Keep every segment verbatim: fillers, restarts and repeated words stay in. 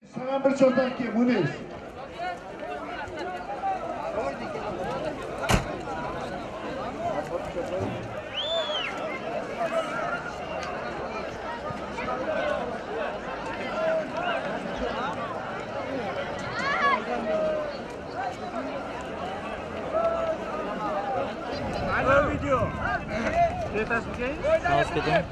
Sana bir çoğundan ki Muniz. Video. Detas begini? Saus kita.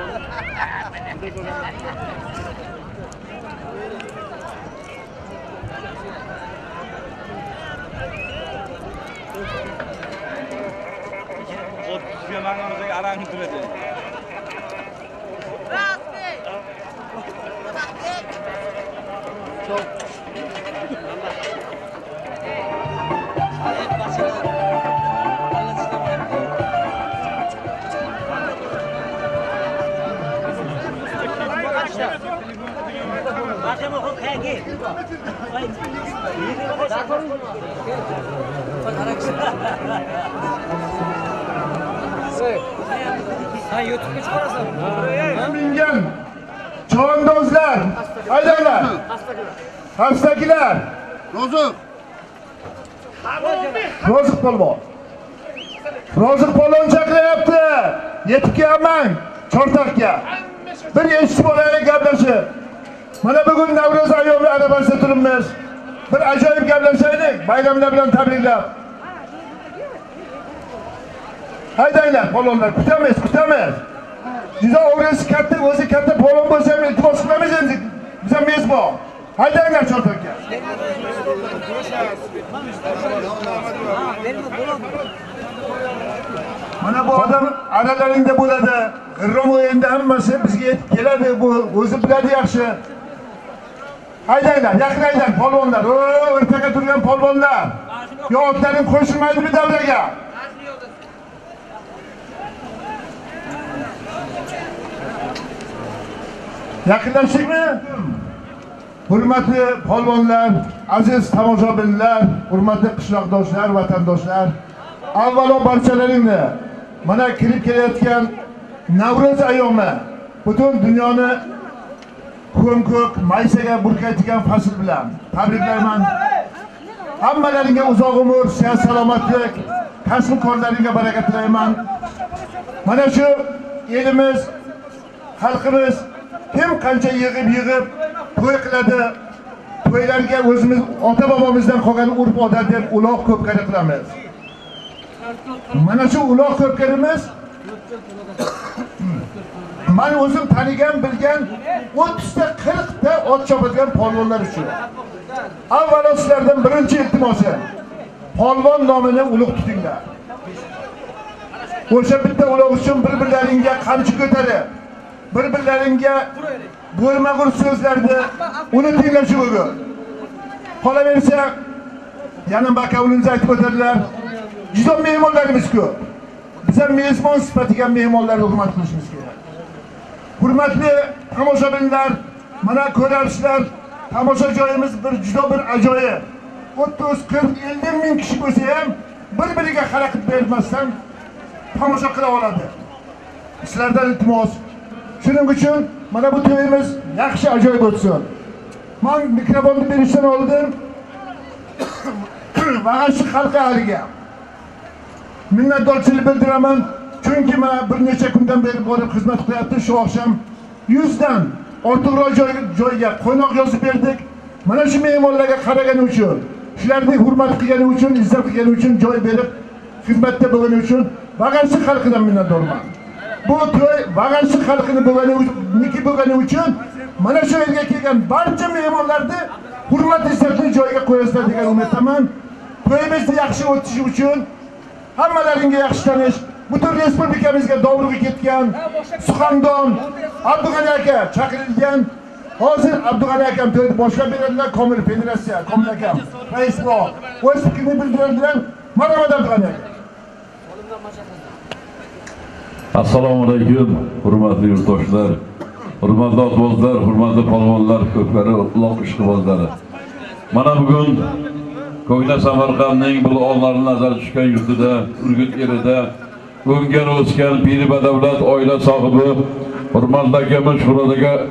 Oh, dia mangan saya arang itu aja. Rapi. Stop. Macam apa kayak gitu? Ha YouTube'ga chiqarasan. Mingan chavandozlar, haydanglar. Xavfdagilar. Roziq. Roziq polvon. Roziq polvon chaqiryapti. Yetib kelman Chortoqqa. Bir eshitib olaylik gaplashib. Mana bugun Navro'z ayyomi arafasida turibmiz. Bir ajoyib gaplashaylik, bayramlar bilan tabriklab. Haydanglar polvonlar, kutamiz, kutamiz. Juda o'g'risi katta, o'zi katta polvon bo'lsa ham iltimos qilamiz endi. Biz ham mezbon. Haydanglar Chortoqqa. Mana bu odam aralaringda bo'ladi. G'irrom o'yinda hammasi bizga yetib keladi. Bu o'zi biladi yaxshi. Haydanglar, yaqinlaydan polvonlar. O, o'rtaga turgan polvonlar. Yo, otlaring qo'shilmaydi bu davraga. Yaqinlashdikmi? Hurmatli polvonlar, aziz tomoshabinlar, hurmatli qishloqdoshlar, vatandoshlar, avvalo barchalaringni mana kirib kelayotgan Navro'z ayyomi butun dunyoni ko'm-ko'k maysaga burkaydigan fasl bilan tabriklayman. Hammalaringga uzoq umr, sihat, salomatlik, kasb-korlaringga baraka tilayman. Mana shu elimiz, xalqimiz kim qancha yig'ib-yig'ib to'y qiladi. To'ylarga o'zimiz ota-bobomizdan qolgan urf-odat deb uloq ko'pkari qilamiz. Mana shu uloq ko'pkarimiz men o'zim tanigan, bilgan o'ttiz ta qirq ta ot chopadigan polvonlar uchun. Avvalo sizlardan birinchi iltimosim, polvon nomini ulug' tutinglar. O'sha bitta uloq uchun bir-birlaringga qamchi ko'tarib, bir-birlaringga bo'lmag'ur so'zlarni unutinglar shu bugun. Qolaversa, yana bakavlingiz aytib o'tadilar. Juda mehmonlarimiz ko'p. Biz ham mezbon sifatida mehmonlarni hurmat qilishimiz kerak. Hurmatli tomoshabinlar, mana ko'rasizlar, tomosha joyimiz bir juda bir ajoyib. o'ttiz, qirq, ellik ming kishi bo'lsa ham bir-biriga xalaqit bermasdan tomosha qila oladi. Sizlardan iltimos. Shuning uchun mana bu to'yimiz yaxshi ajoyib o'tsin. Men mikrofonni berishdan oldin Vag'ashi xalqi haliga minnatdorchilik bildiraman. Chunki mana bir necha kundan beri borib xizmat qilyapti. Shu oqsham yuz dan ortiqroq joyga qo'noq yozib berdik. Mana shu mehmonlarga qaragani uchun, shularni hurmat qilgani uchun, izzat qilgani uchun, joy berib xizmatda bo'lgani uchun Vag'ashi xalqidan minnatdorman. Bu to'y Vag'ashi xalqini bo'lganiki bo'lgani uchun mana shu yerga kelgan barcha mehmonlarni hurmat izzatli joyga qo'yasizlar degan umiddaman. To'yimizni yaxshi o'tishi uchun hammalaringga yaxshi tanish, butun respublikamizga dovruqi ketgan Suxandon Abdug'ani aka chaqirilgan. Hozir Abdug'ani akam to'yni boshlab beradilar. Komil federatsiya, Komil akam, rais bor. O'z fikrini bildiradilar. Marhamat Abdug'ani aka. Assalomu alaykum, hurmatli yurtdoshlar, hurmatli otbozlar, hurmatli polvonlar, ko'pkari uloq ishqibozlari. Mana bugun Ko'hna Samarqandning bu onlarni nazar tushgan yurtida, Urgut yerida o'ngan o'sgan piri badavlat oila sohibi, hurmatli akamiz Shuhrat aka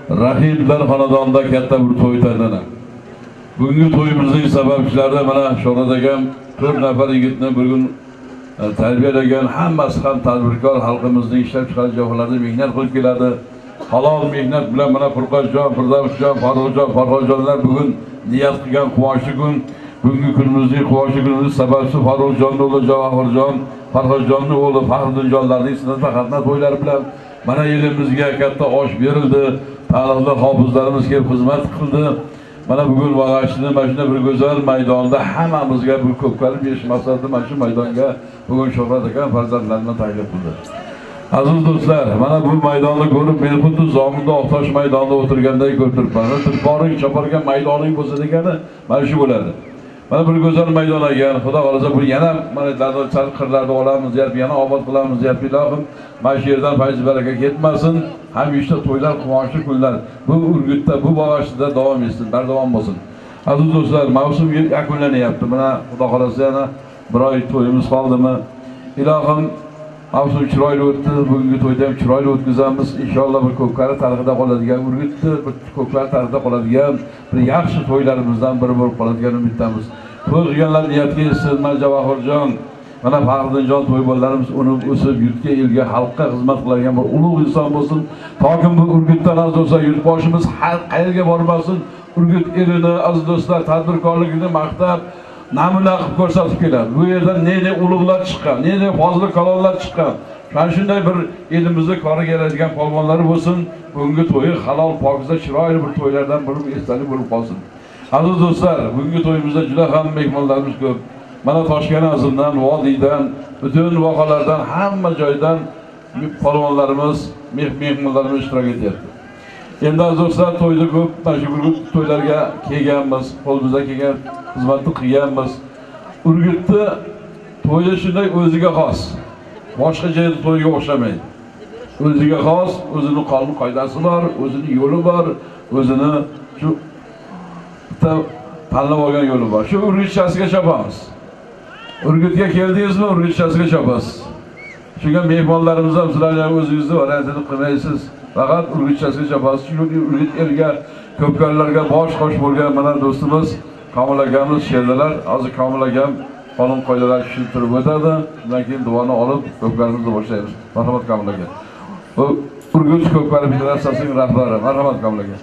Rahimlar xonadonida katta bir to'y tanlanadi. Bugungi to'yimizning sababchilari mana sho'radagan to'rt nafar yigitni bir kun tarbiyalagan, hammasi ham tadbirkor, xalqimizning ishlab chiqarish joylarida mehnat qilib keladi. Halol mehnat bilan mana Furqatjon, Firdavsjon, Farruxjon, Farruxjonlar bugun niyat qilgan quvonchli kun. Bugungi kunimizning quvonchli kunimiz sababchi Farruxjonning o'g'li Javohirjon, Farruxjonning o'g'li Faxriddinjonlarning sinatma xatna to'ylari bilan mana elimizga katta osh berildi. Taniqli hofizlarimiz kelib xizmat qildi. Mana bugun Vag'ashni mana shunday bir go'zal maydonda hammamizga bir ko'pkarib berish maqsadida mana shu maydonga bugun Sho'rat aka farzandlarini taklif qildi. Aziz do'stlar, mana bu maydonni ko'rib, men xuddi Zominda Oqtosh maydonida o'tirganday ko'rib turibman. Turporing chopargan maydoning bo'lsa degani mana shu bo'ladi. Mana bir go'zal maydon ekan. Xudo xolasa bu yana mana sal qirlarda olamiz, yana obod qilamiz, ilohim. Mana shu yerdan fayz baraka ketmasin. Hamisha to'ylar, quvonchli kunlar bu Urgutda, bu Vag'ashda davom etsin, bardavom bo'lsin. Aziz do'stlar, mavsum yakunlanyapti. Mana Xudo xolasa yana bir oy to'yimiz qoldimi? Ilohim mavsum chiroyli o'tdi. Bugungi to'yda ham chiroyli o'tkazamiz. Inshaalloh bir ko'pkari tarixida qoladigan, Urgutda bir ko'pkari tarixida qoladigan bir yaxshi to'ylarimizdan biri bo'lib qoladigan umiddamiz. To'y qilganlar niyatga yetsin. Mana Javohirjon, mana Faxriddinjon to'y bolalarimiz unib o'sib, yurtga, elga, xalqqa xizmat qiladigan bir ulug' inson bo'lsin. Toki bu Urgutdan aziz do'stlar, yurtboshimiz har qayerga bormasin, Urgut elini, aziz do'stlar, tadbirkorligini maqtab namuna qilib ko'rsatib keladi. Bu yerdan ne-ne ulug'lar chiqqan, ne-ne fozil kalonlar chiqqan. Mana shunday bir elimizda kori keladigan polvonlar bo'lsin. Bugungi to'yi halol, pokiza, chiroyli bir to'ylardan biri esdalik bo'lib qolsin. Aziz do'stlar, bugungi to'yimizda juda ham mehmonlarimiz ko'p. Mana Toshkent azimdan, vodiydan, butun voqalardan, hamma joydan polvonlarimiz, mehmonlarimiz ishtirok etyapti. Endi aziz do'stlar, to'yda ko'p, mana shu to'ylarga kelganmiz, qo'limizdan kelgan xizmatni qilganmiz. Urgutda to'yda shunday o'ziga xos. Boshqa joyda to'yga o'xshamaydi. O'ziga xos, o'zining qonun qoidasi bor, o'zining yo'li bor, o'zini shu tanlab olgan yo'li bor. Shu Urgutchasiga chopamiz. Urgutga keldingizmi, Urgutchasiga chopasiz. Shunga mehmonlarimiz ham sizlarga o'zingizni variantini qilmaysiz. Faqat Urgutchasiga chopasiz. Shu Urgut elga, ko'pkarlarga bosh qo'sh bo'lgan mana do'stimiz Komil akamiz she'rlar, hozir Komil akam qonun qoidalar tushuntirib o'tadi. Undan keyin duoni olib ko'pkarimizni boshlaymiz. Marhamat Komil aka. Bu Urgut ko'pkari federatsiyasining rahbari. Marhamat Komil aka.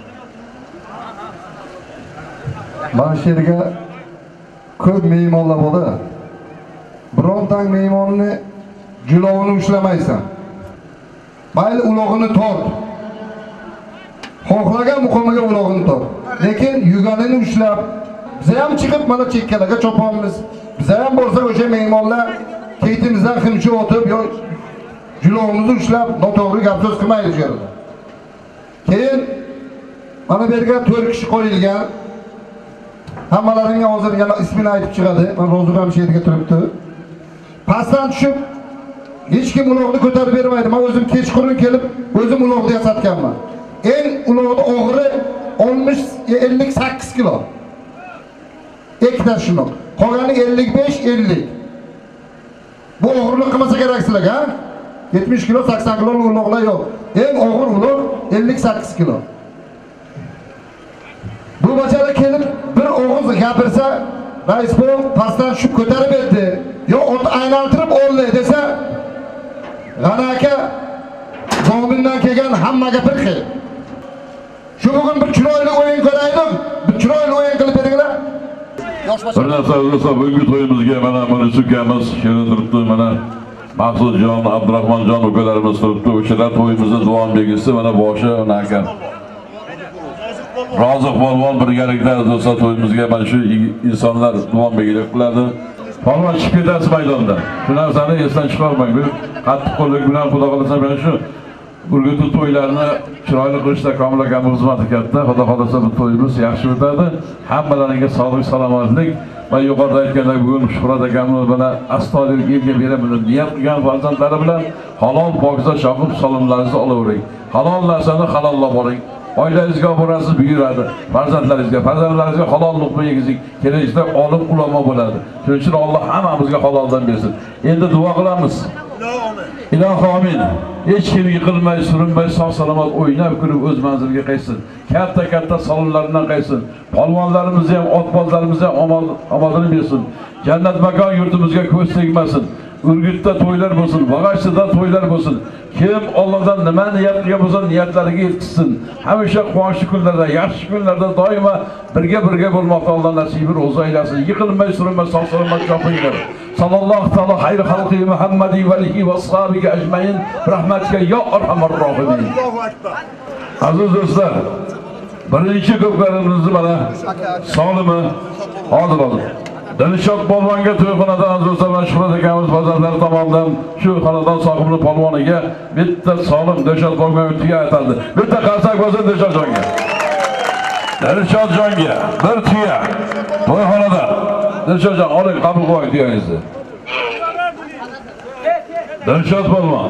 Mana shu yerga ko'p mehmonlar bo'ldi. Birontang mehmonni julovini ushlamaysan. Mayli ulog'ini tort. Xohlagan muqomiga ulog'ini tort. Lekin yuganini ushlab, biz ham chiqib mana chekkalarga chopamiz. Biz ham bo'lsa o'sha mehmonlar ketimizdan ximchi o'tib, yo julovimizni ushlab, noto'g'ri gap so'z qilmaydi yerda. Keyin mana bu yerga to'rt kishi qo'yilgan. Hammalaringga hozir yana ismini aytib chiqadi. Men Ro'zur ham shu yerga turibdi. Pastdan tushib hech kim uloqni ko'tarib bermaydi. Men o'zim kechqurun kelib, o'zim uloqni yasatganman. Eng uloqni og'iri oltmish ellik sakkiz kilo. Ikkita shundoq. Qolgani ellik besh ellik. Bu og'irlik qilmasa kerak sizlarga, ha? yetmish kilo, sakson kilo uloqlar yo'q. Eng og'ir uloq ellik sakkiz kilo. Bu bachara kelib bir og'iz gapirsa, rais bu pastdan tushib ko'tarib berdi. Yo ot aylantirib oldi desa, G'ani aka Zomindan kelgan hammaga bir xil. Shu bugun bir chiroyli o'yin ko'raylik, bir chiroyli o'yin qilib beringlar. Bir narsa bo'lsa, bugungi to'yimizga mana buni sukamiz, shirin turibdi, mana Maqsudjon, Abdurahmonjon ukalarimiz turibdi. O'shalar to'yimizni davom belgisi mana boshi aka. Roziq polvon birgalikda do'stlar to'yimizga mana shu insonlar davom belgilik qiladi. Polvon chiqib ketasiz maydonda. Shu narsani esdan chiqarmang. Bu qattiq qo'llik bilan Xudo xolasa mana shu Urgutni to'ylarini chiroyli qilishda Komil akam xizmati katta. Xudo xolasa bu to'yimiz yaxshi o'tadi. Hammalaringga sog'lik, salomatlik va yuqorida aytgandek bugun Shuhrat akamni bilan astoydil elga berib niyat qilgan farzandlari bilan halol pokiza shoqib salomlaringizni olavering. Halol narsani halollab oling. Oilangizga borasiz buyuradi. Farzandlaringizga, farzandlaringizga halol luqma yegizing. Kelajakda olim ulamo bo'ladi. Shuning uchun Alloh hammamizga haloldan bersin. Endi duo qilamiz. İlohi amin. Hech kim yiqilmay, surinmay, sog' salomat o'ynab kulib o'z manziliga qaytsin. Katta-katta salonlardan qaytsin. Polvonlarimizni ham, otbozlarimizni ham omadini bersin. Jannat makon yurtimizga ko'z tegmasin. Urgutda to'ylar bo'lsin, Bag'ashtida to'ylar bo'lsin. Kim Allohdan nima niyat qilgan bo'lsa, niyatlariga yetkazsin. Hamisha quvonchli kunlarda, yaxshi kunlarda doimo birga-birga bo'lmoqni Alloh nasibini o'zi aylasin. Yiqilmay, surinmay, sog' salomat chopinglar. Sallallohu taala xayr xalqi Muhammadi va alihi va ashabiga ajmain. Rahmatika yo arhamar rohimin. Aziz do'stlar, birinchi ko'plarimizni mana solimi hozir oldi. Dilshod polvonga to'yxonadan aziz va Shuhrat akamiz farzandlari tomonidan shu xonadon sohibining polvoniga bitta solim Dilshod polvonga tuya aytildi. Bitta qarsak bo'lsin Dilshodjonga. Dilshodjonga bir tuya to'yxonada. Dilshodjon oling, qabul qiling tuyangizni. Dilshod polvon.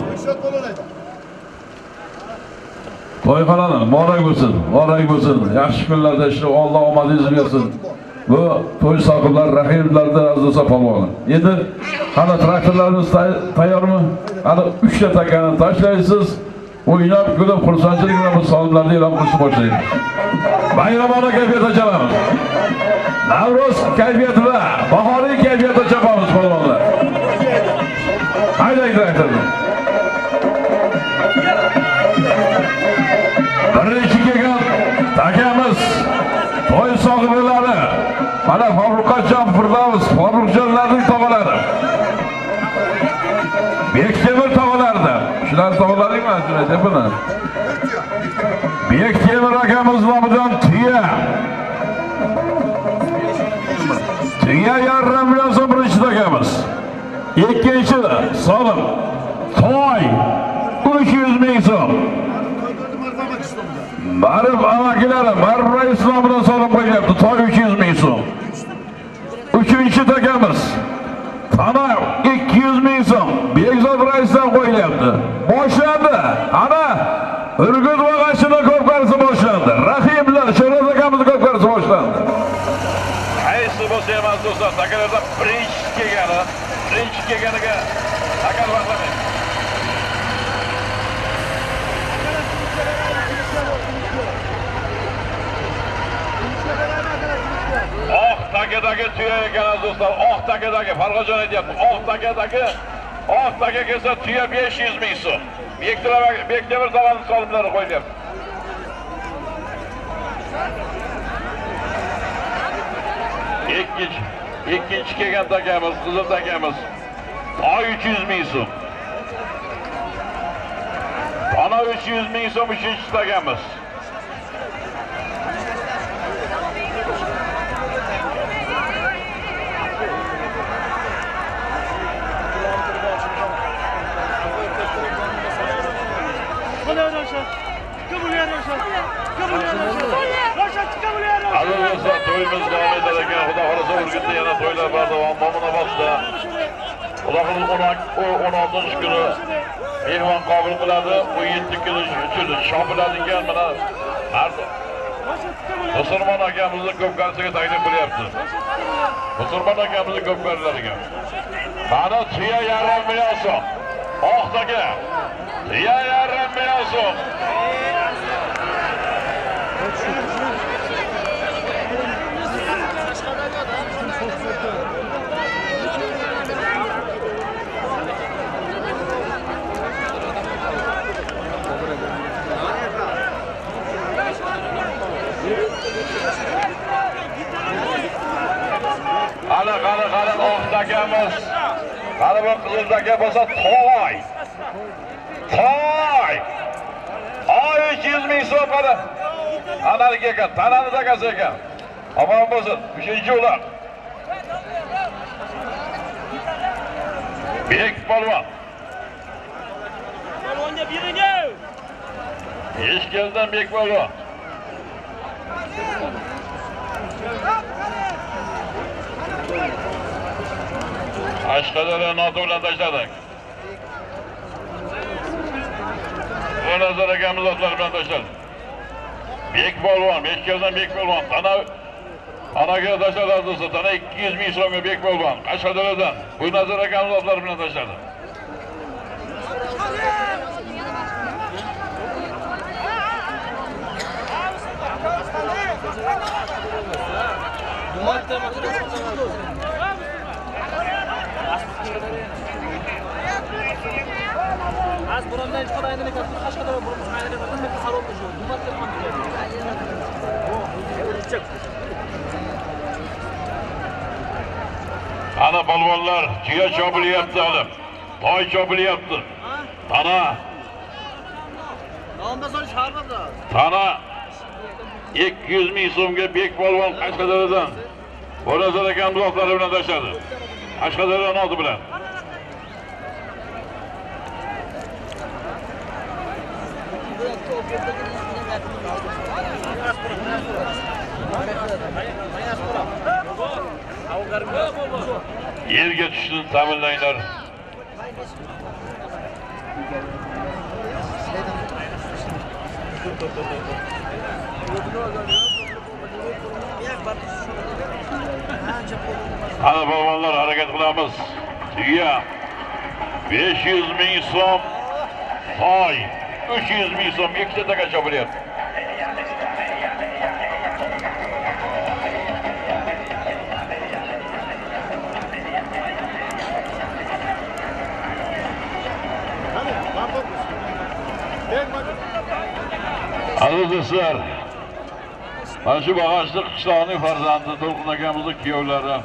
To'yxonani muborak bo'lsin, muborak bo'lsin. Yaxshi kunlarda ishlab Alloh omadingizni bersin. Bu to'y sohiblari rahimlarda aziz polvon. Endi hali traktorlarimiz tayyormi? Hali uchta takani tashlaysiz. O'ynab, kulib, xursandchilik bilan bu solimlarni e'lon qilishni boshlaymiz. Bayramona kayfiyatda chalamiz. Navro'z kayfiyatida, bahoriy kayfiyatda chapamiz polvonlar. Haydang traktorni. Birinchi kelgan takamiz to'y sohiblari mana Farruqjon Firdavs, Farruqjonlarning tog'alari. Bektemir tog'alarida. Shular tog'alaringmi? Shunday buni. Bektemir akamiz nomidan tuya. Tuya yarim million so'm birinchi takamiz. Ikkinchi solim to'y uch yuz ming so'm. Marif amakilarim, Marif rais nomidan solim qo'yyapti. To'y uch yuz ming so'm. Uchinchi takamiz Ana ikki yuz ming so'm Bekzod raisdan qo'yilyapti. Boshlandi. Ana Urgut Bag'ashtida ko'pkarisi boshlandi. Rahimlar, Shuhrat akamiz ko'pkarisi boshlandi. Qaysi bo'lsa ham do'stlar, takalarda birinchi kelgani, birinchi kelganiga takal vaqtlamaydi. Oq takadagi tuya ekan do'stlar, oq takadagi Farg'ojon aytayapti. Oq takadagi, oq taka kelsa tuya besh yuz ming so'm. Bektemir tomonidan solimlari qo'yilyapti. Ikkinchi, ikkinchi kelgan takamiz, qizil takamiz. To'y uch yuz ming so'm. Ana uch yuz ming so'm uchinchi takamiz. Azizlar, to'yimiz davom etar ekan. Xudo xolasa Urgutda yana to'ylar bor davom. Mo'minobodda Xudo xolasa o'n oltinchi kuni mehmon qabul qiladi. o'n yetti kuni uchun shopiladigan mana Musulmon akamizni ko'pkarisiga taklif qilyapti. Musulmon akamizni ko'pkarilariga. Mana tuya yarim million so'm. Oq taka. Tuya yarim million so'm. Qani qani qani oq takamiz. Qani bu qizil taka bo'lsa to'y. To'y. Oy uch yuz ming so'm qani. Analik ekan, tanani takasi ekan. Omon bo'lsin. uchinchi ular. Bek polvon. Polvonga bering. Hech keldan Bek polvon. Ashqadaryo noto'g'lan tashladik. O'nazar akamiz otlar bilan tashladik. Bek polvon, Bekkezdan Bek polvon. Ana anaga tashladik do'stlar. Tana ikki yuz ming so'mga Bek polvon. Ashqadaryodan O'nazar akamiz otlar bilan tashladik. Az buramdan chiqib ayni mekan Qashqadaryo burimiz ayni mekan mekan salonda shu. Dumat telefon. Ana balvonlar tuya chopilyapti hali. Toy chopilyapti. Tana. Nomda solish har birda. Tana ikki yuz ming so'mga bek balvon Qashqadaryodan Bo'razor akam buloqlari bilan tashladi. Qashqadaryo noti bilan. Yerga tushishni ta'minlanglar. Ana balvonlar harakat qilamiz. Tuya besh yuz ming so'm, toy uch yuz ming so'm ikkita taka chopilyapti. Aziz do'stlar, mana shu Bag'ashliq qishlog'ining farzandi To'lqin akamizning kuyovlari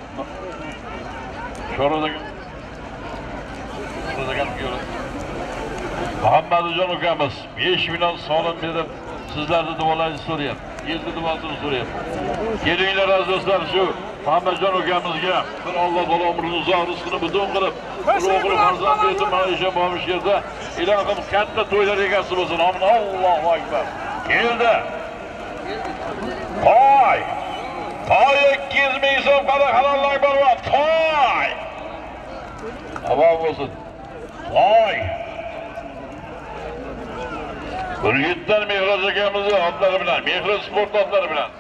Sho'ro'dagi Sho'ro'dagi kuyovlar Muhammadjon ukamiz besh million so'm berib sizlarni duolayni so'rayapti. Yerda duosini so'rayapti. Kelinglar aziz do'stlar, shu Muhammadjon ukamizga bir Alloh taolo umrini uzoq rizqini butun qilib, o'g'il farzand berib maisha bo'lmish yerda ilohim katta to'ylar egasi bo'lsin. Amin. Allohu akbar. Keldi. Toy. Toy ikki yuz ming so'm qara halollar bor. Toy. Avval bo'lsin. Toy. Urgutdan Mehroj akamizning otlari bilan, Mehroj sport otlari bilan.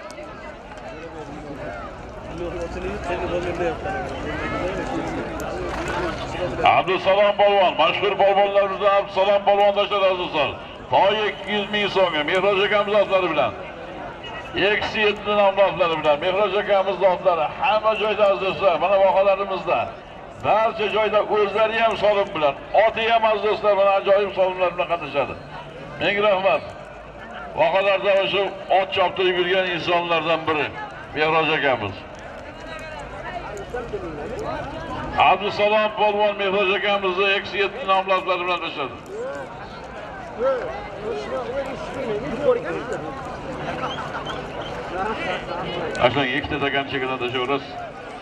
Abdusalom polvon, mashhur polvonlarimizdan Abdusalom polvon tashladi azizlar. Toy ikki yuz ming so'mga Mehroj akamiz otlari bilan. Eksi yetti nomli otlari bilan Mehroj akamiz otlari hamma joyda azizlar, mana vohalarimizda. Barcha joyda o'zlari ham solim bilan, oti ham azizlar, mana ajoyib solimlar bilan qatnashadi. Ming rahmat. Vohalarda o'sha ot choptirib yurgan insonlardan biri Mehroj akamiz. Abdusalom polvon Mehroj akamizni eksi yetti nomli otlari bilan tashladi. Ashlan ikkita takan chekidan tashaverasiz.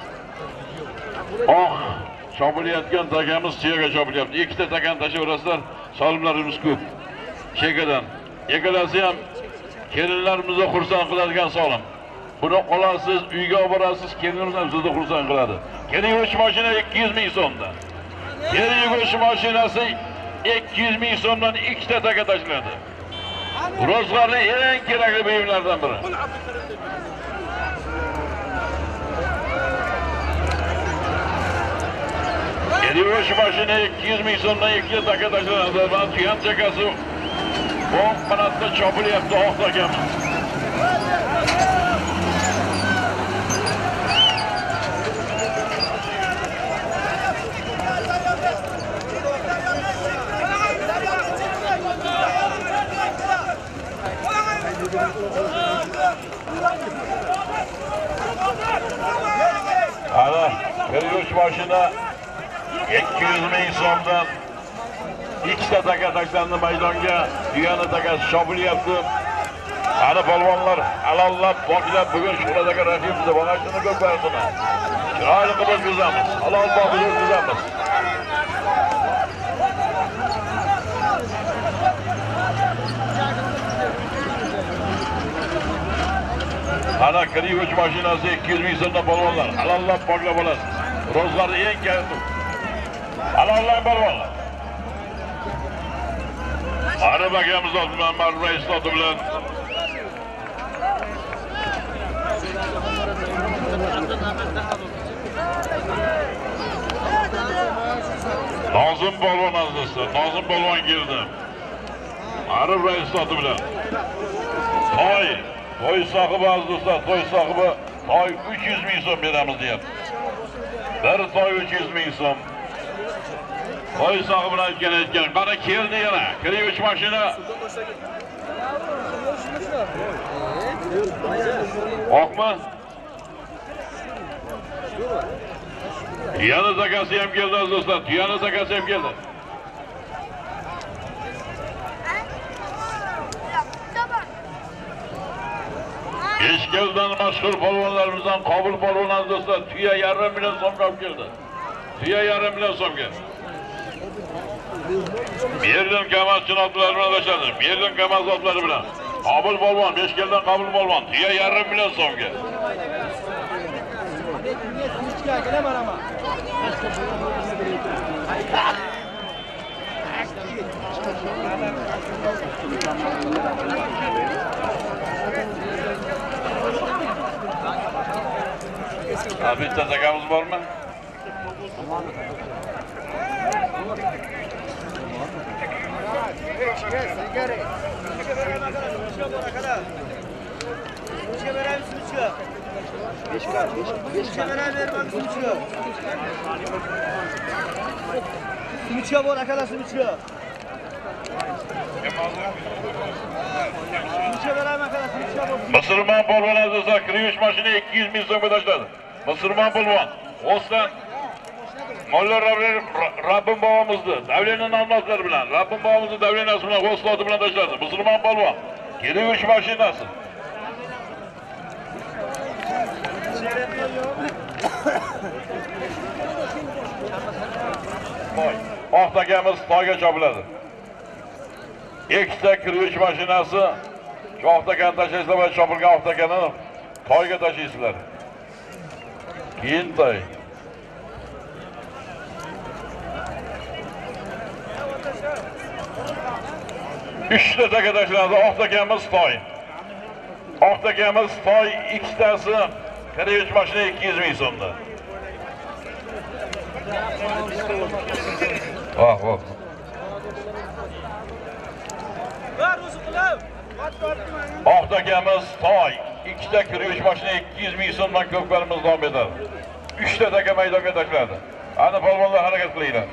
Oh, chopilayotgan takamiz tuyaga chopilyapti. Ikkita takan tashaverasizlar. Solimlarimiz ko'p. Chekadan. Ekalasi ham kelinlarimizni xursand qiladigan solim. Buni olasiz, uyga olib borasiz, kelinimiz ham sizni xursand qiladi. Keling yuvish mashina ikki yuz ming so'mdan. Keling yuvish mashinasi ikki yuz ming so'mdan ikkita taka tashlandi. Ro'zg'orning eng kerakli buyumlaridan biri. Keling yuvish mashina ikki yuz ming so'mdan ikkita taka tashlandi. Ben tuyan chakasi o'ng qanotda chopilyapti oq takamiz. Ana, Kırgıç başına ikki yuz ming so'mdan ikkita taka tashlandi maydonga, tuyani takasi chopilyapti. Ana polvonlar halollab, poklab bugun Sho'radagi raqibimizni Bag'ashliqni ko'paytirdi. Chiroyli qilib o'tkazamiz. Halol boqib o'tkazamiz. Ana Kırgıç mashinasi ikki yuz ming so'mdan polvonlar halollab, poklab olasiz. Ro'zg'orning eng katta. Halollang polvonlar. Arab akamiz bilan Maruf rais oti bilan Nozim polvon azizlar, Nozim polvon keldi. Arab rais oti bilan Toy Toy sahibi az do'stlar, toy sahibi toy uch yuz ming so'm beramiz deyapti. Bir toy uch yuz ming so'm. Toy sahibidan aytgan aytgan. Qara keldi yana. Kiruvchi mashina. Oqmi? Yana zakasi ham keldi do'stlar. Yana zakasi ham keldi. Eshkeldan mashhur polvonlarimizdan Qobul polvon do'stlar, tuya yarim million so'mga olib keldi. Tuya yarim million so'mga. Merlin Kamaz chinoqlari bilan boshladi. Merlin Kamaz otlari bilan. Qobul polvon, Eshkeldan Qobul polvon, tuya yarim million so'mga. Ha, bitta zakamiz bormi? Simichga bor akalar, simichga. Simichga beraman akalar, simichga bor. Musulmon polvon do'stlar, kirish mashina ikki yuz ming so'mga tashladi. Musulmon polvon, O'stan Molla Rabbim bobomizni davlening nomlari bilan, Rabbim bobomizni davlenasi bilan g'osloti bilan tashladi. Musulmon polvon, kirish mashinasi. Toy. Oqdagamiz toyga chopiladi. Ikkita kirish mashinasi Oqdagan tashlaysizlar va chopilgan Oqdagani toyga tashlaysizlar. Keyin toy. Uchta taga tashlanadi. Oqdagamiz toy. Oqdagamiz toy ikkitasi kirish mashina ikki yuz ming so'mda. Vah, vah. Oqdagamiz toy, ikkita kirish mashina ikki yuz ming so'mdan ko'plarimiz davom etadi. uchta taka maydonga tashladi. Ana polvonlar harakat qilinglar.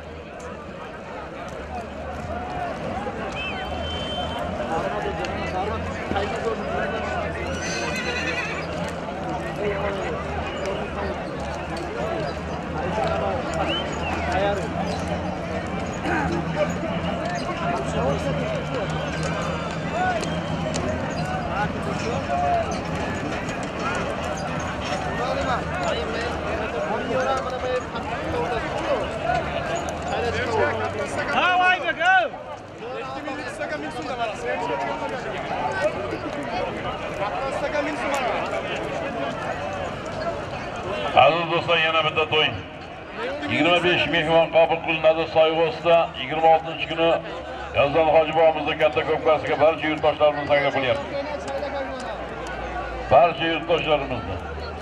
Aziz do'stlar, yana bitta to'y. yigirma besh mehmon qabul qilinadi Soyg'o'sda yigirma oltinchi kuni Yozdon hoji bobomizning katta ko'pkasiga barcha yurtdoshlarimiz taklif qilyapti. Barcha yurtdoshlarimizni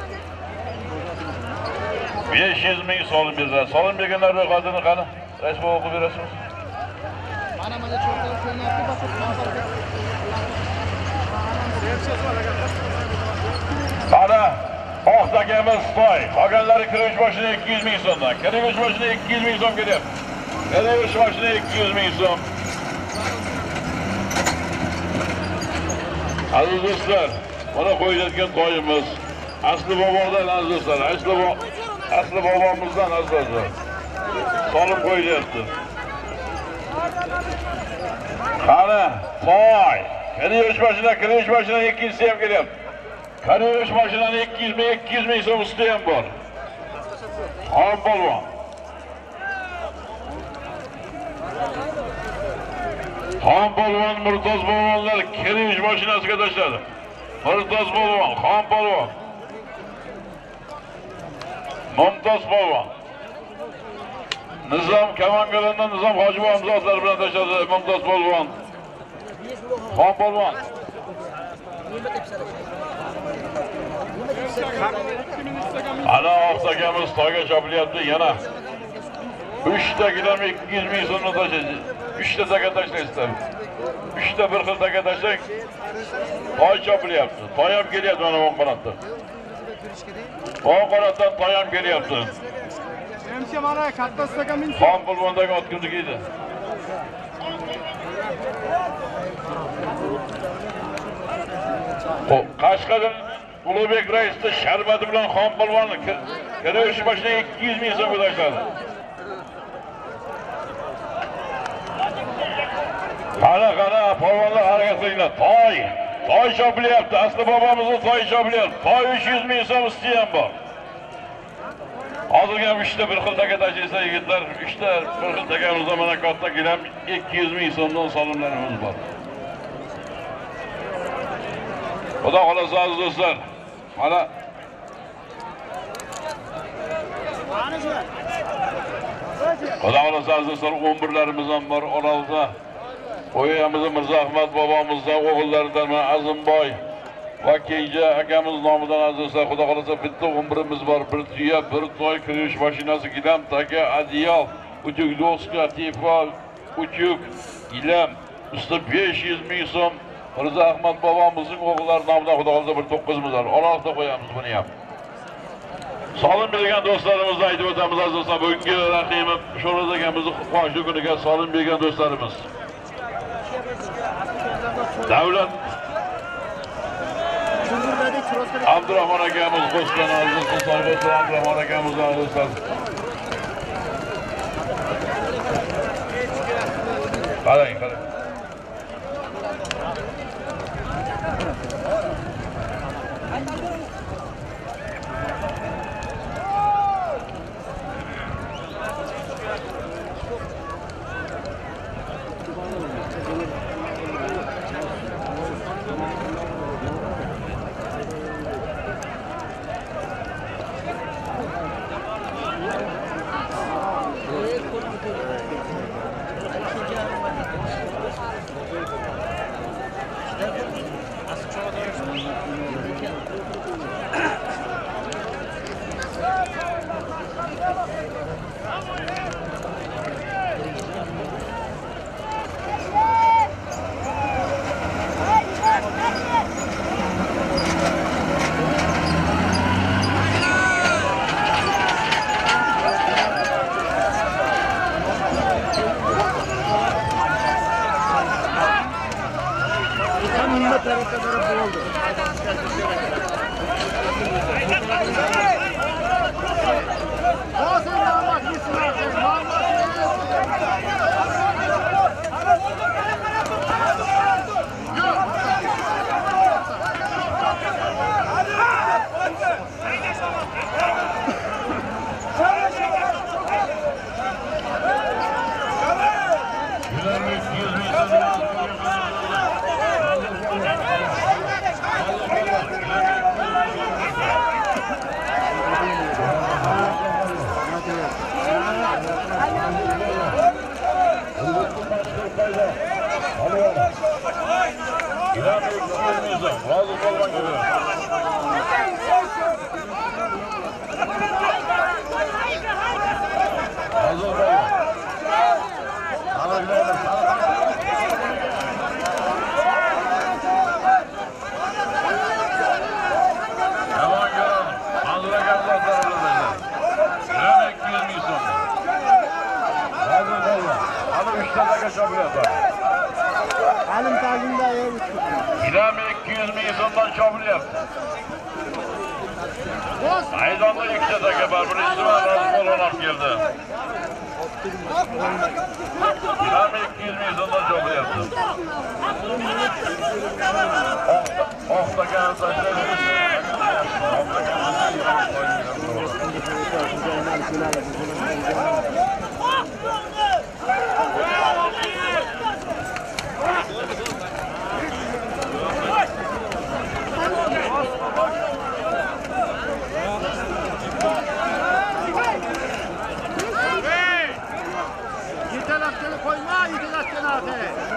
besh yuz ming so'm berdilar. So'm berganlar ro'yxatini qani? Rasmi o'qib berasiz. Mana mana cho'rtlar ko'ryapti, Mana Oqdagamiz toy. Qolganlari kirish mashina ikki yuz ming so'mdan. Kirish mashina ikki yuz ming so'm ketyapti. Kirish mashina ikki yuz ming so'm. Aziz do'stlar, mana qo'yiladigan toyimiz asli bobodan aziz do'stlar, asli bobo asli bobomizdan aziz do'stlar. Solib qo'yilyapti. Qani, toy. Kirish mashina, kirish mashina ikki yuz ham kelyapti. Kirish mashinani ikki yuz ming, ikki yuz ming so'm usti ham bor. Xon polvon. Xon polvon Murtoz polvonlar kirish mashinasiga tashladi. Murtoz polvon, Xon polvon. Mumtoz polvon. Nizom Kamangalandan Nizom Hojibov zotlari bilan tashladi Mumtoz polvon. Xon polvon. Ana Oqdagamiz toyga chopilyapti yana. Üçte gidelim iki yüz bin sonuna taşıyacağız. Üçte taka taşlayız tabi. Üçte bir kıl taka taşlayın. Tay çapılı yaptı. Tayam geliyor bana on kanattan. On kanattan tayam geliyordu. Hemşe bana katta stakan bin. Kan pulvandaki atkındı giydi. O Kaşkadın Ulubek Reis'te şerbeti bilen kan pulvanı kere başına iki yüz bin insan taşladı. Kana kana pulvanlar hareketliyle tay. Tay çapılı yaptı. Aslı babamızın tay çapılı yaptı. Tay üç yüz bin insan isteyen var. Hazırken üçte bir kıl taka taşıysa yigitler, üçte bir kıl takamız zamana katta giren iki yüz bin insandan salonlarımız var. O da kalası aziz dostlar. Hala O da kalası aziz dostlar, on birlerimizden var orada. Oyamızın Mirza Ahmet babamızdan, oğullarından Azimboy. Vakinci akamız namıdan azizler, Xudo kalasa bitti on birimiz var. Bir tüye, bir toy, kiriş maşinası, gidem, taka, adiyal, uçuk doska, tifa, uçuk, ilem, üstü beş yüz bin so'm. Mirza Ahmet babamızın oğulları namıdan Xudo kalasa bir dokuzumuz var. Allah'ta koyamız bunu yap. Salın bilgen dostlarımızla aytib o'tamiz azizlar. Bugungi raqibim Sho'roz akamizni qo'shiq kuniga salın bilgen dostlarımız. Davlat Abdurrahman akamiz qo'shgan azizlar, Sarg'o'slar Abdurrahman akamiz azizlar. Qarang, qarang. Halim takimde ya. İlami iki yüz bin insandan çabuk yaptı. Aydan'da yüksek akabar, bir isim var, razı olarak geldi. İlami iki yüz bin insandan çabuk yaptı. Okta gelen taşlar Okta Yetelakçını koyma, yetelakçını atı.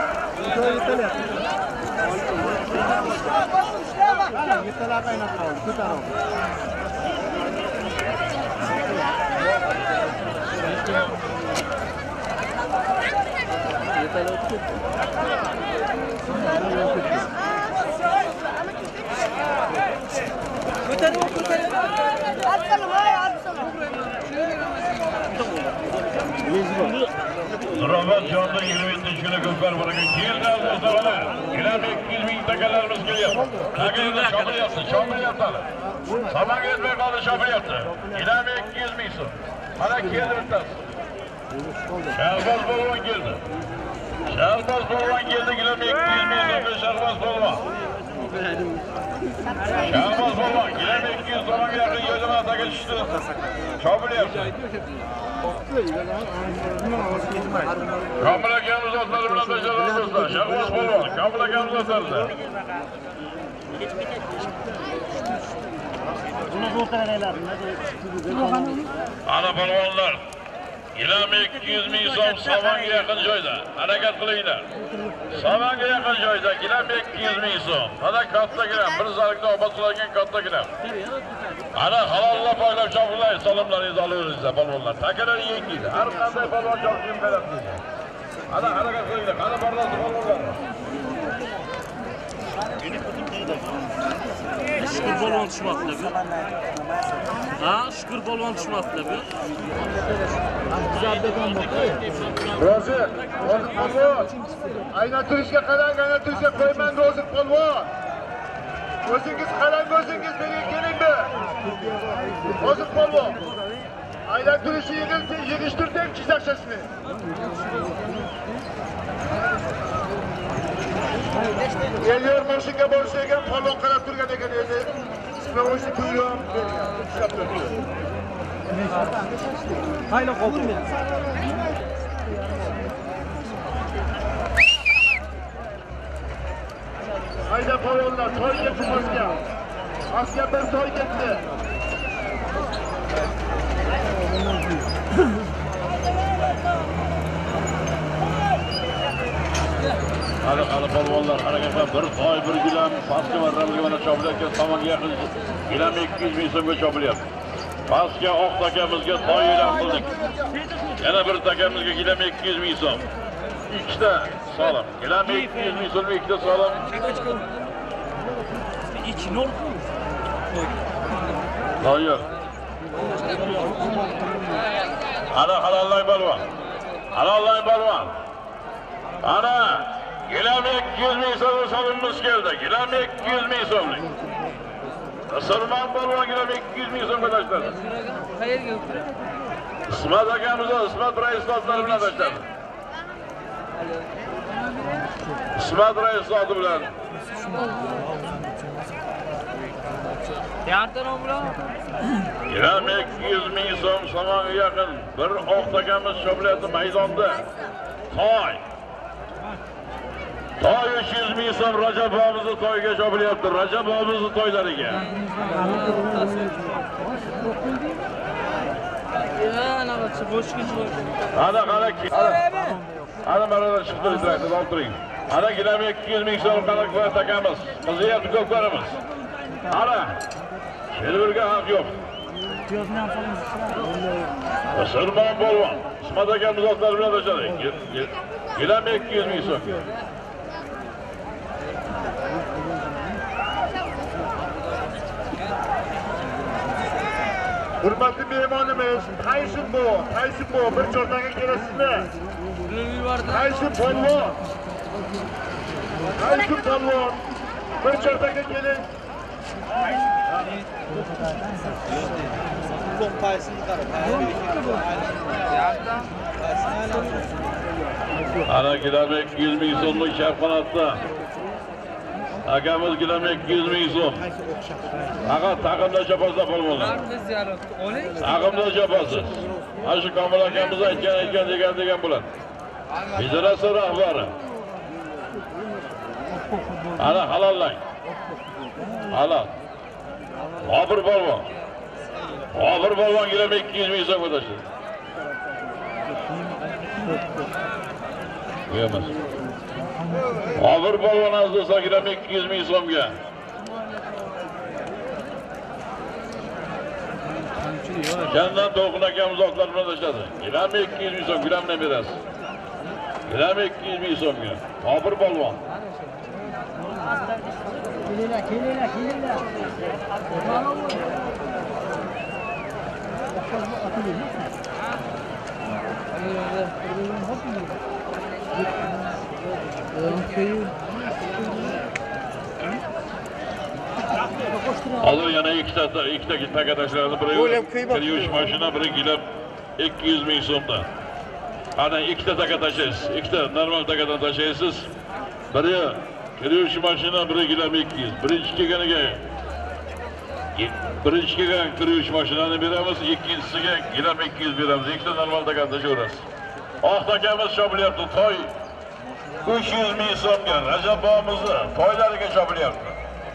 Yetelak aynak kaldı, bu taraf. Nurobod Jonda yigirma yettinchi kuni ko'klar barakan keldi o'zlari. Ilarga ikki yuz ming takalarimiz kelyapti. Qagerda shopilyapti, shopilyapti. Samoga yetmay qoldi, shopilyapti. Ilarga ikki yuz ming so'm. Mana keldi bittasi. Shahboz polvon keldi. Shahboz polvon keldi, ilarga ikki yuz ming so'm Shahboz polvon. Shahboz polvon ilarga ikki yuz so'mga yaqin yo'ldan ataga tushdi. Shopilyapti. Kamil akamiz otlari bilan tashalarmizda. Shahboz polvon, Kamil akamiz otlarida. Ana polvonlar, ilarga ikki yuz ming so'm Samonga yaqin joyda. Harakat qilinglar. Samonga yaqin joyda ilarga ikki yuz ming so'm. Mana katta gilam, bir zarikda obod qilingan katta gilam. Ana halollab oylab chopilay, salomlaringizni olaveringizlar polvonlar. Takalar yengiydi. Har qanday polvon chopishini beradi. Ana harakat qilinglar. Qani bardasi polvonlar. Shukur polvon tushmoqda bu. Ha, shukur polvon tushmoqda bu. Rozi, Rozi polvon. Aylantirishga qarang, aylantirishga qo'ymang Rozi polvon. O'zingiz qarang, o'zingiz menga kelingmi? Rozi polvon. Aylantirishni yig'ishtirdim, chizashasini. Elyor mashinga borishgan polvon qarab turgan ekan endi. Men o'sha kuyram. Hayla qoldirma. Hayda polvonlar, to'y ketdi boshga. Askar bir to'y ketdi. Hali hali polvonlar harakatda bir toy bir gilam pastga varramizga mana chopilayotgan Samonga yaqin gilam ikki yuz ming so'mga chopilyapti. Pastga oq takamizga toy e'lon qildik. Yana bir takamizga gilam ikki yuz ming so'm. Ikkita solim. Gilam ikki yuz ming so'm, ikkita solim. ikki nol. To'y. Ana halollay polvon. Halollay polvon. Ana gilam ikki yuz ming so'm solimimiz keldi. Gilam ikki yuz ming so'mlik. Isirman polvon gilam ikki yuz ming so'mga tashladi. Qayerga o'tdi? Ismat akamiz, Ismat rais do'stlari bilan tashladi. Ismat rais zoti bilan. Yardan bilan. Gilam ikki yuz ming so'm Samonga yaqin bir oq takamiz chopilyapti maydonda. Toy. Toy uch yuz ming so'm Rajab bobomizni to'yiga chopilyapti. Rajab bobomizni to'ylariga. Ana qachon boshqacha bo'ldi. Ana qara. Ana mana chiqdi turibdi, olib turing. Ana gilam ikki yuz ming so'm qanaqalar takamiz. Qizyapti ko'klarimiz. Ana. Sherburga haq yo'q. Isirman polvon. Ismat akamiz otlari bilan tashladi. Gilam ikki yuz ming so'm. Hurmatli mehmonimiz, qaysi bu? Qaysi bu? Bir cho'rtaga kelasizmi? Qaysi polvon? Qaysi polvon? Bir cho'rtaga keling. Ana gilam ikki yuz ming so'mlik sharqonatda. Akamiz gilam ikki yuz ming so'm. Faqat taqimda chopasiz polvonlar. Taqimda chopasiz. Mana shu Komil akamiz aytgan aytgan degan degan bo'ladi. Federatsiya rahbari. Ana halollang. Halol. Obir polvon. Obir polvon gilam ikki yuz ming so'mga tashladi. Qo'yamiz. Obir polvon azizlar gilam ikki yuz ming so'mga. Kendinden To'lqin akamiz otlar bilan tashladi. Gilamni ikki yuz ming so'm, gilamni berasiz. Gilamni ikki yuz ming so'mga. Bobur polvon. Kelinglar, kelinglar, kelinglar. Hozir yana ikkita ikkita taka tashladi. Biri yuvish mashina, biri gilam ikki yuz ming so'mdan. Ana ikkita taka tashlaysiz. Ikkita normal takadan tashlaysiz. Biri kir yuvish mashina, biri gilam ikki yuz. Birinchi kelganiga birinchi kelgan kir yuvish mashinani beramiz, ikkinchisiga gilam ikki yuz beramiz. Ikkita normal takan tashlayverasiz. Oq takamiz chopilyapti. Toy uch yuz ming so'mga Rajab bobomizni toylariga chopilyapti.